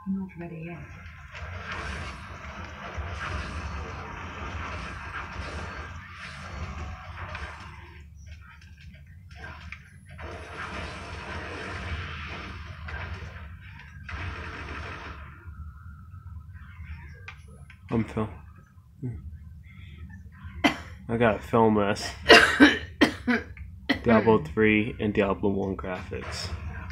Not ready yet. I'm film. I got film this. Diablo 3 and Diablo 1 graphics.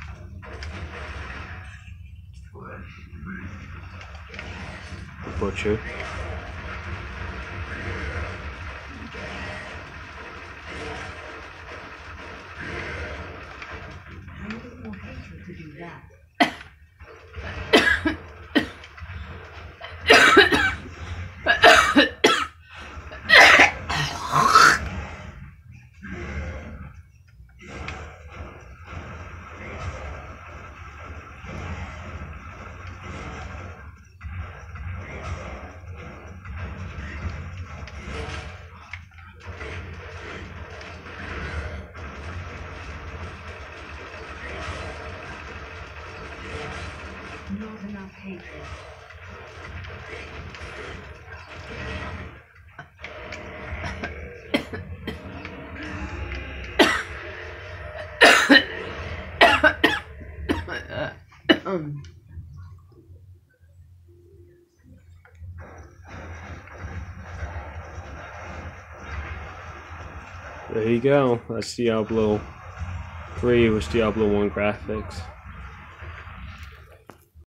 The Butcher. I need more hatred to do that. Not enough hatred. There you go. That's Diablo 3 with Diablo 1 graphics.